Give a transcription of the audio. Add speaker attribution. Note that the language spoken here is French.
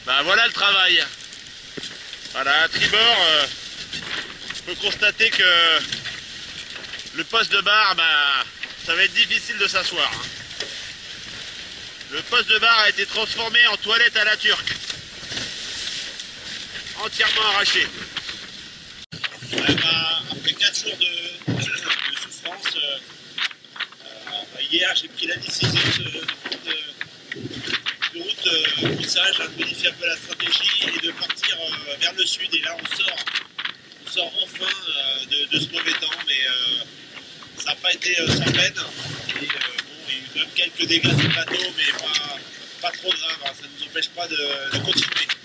Speaker 1: Bah voilà le travail. Voilà, à tribord, on peut constater que le poste de barre, bah, ça va être difficile de s'asseoir. Hein. Le poste de barre a été transformé en toilette à la turque. Entièrement arraché. Ouais, bah, après 4 jours de souffrance, hier j'ai pris la décision de route poussage, de modifier un peu la stratégie et de partir vers le sud. Et là on sort enfin de ce mauvais temps, mais ça n'a pas été sans peine. Et, bon, il y a eu quand même quelques dégâts sur le bateau, mais pas trop grave, hein. Ça ne nous empêche pas de continuer.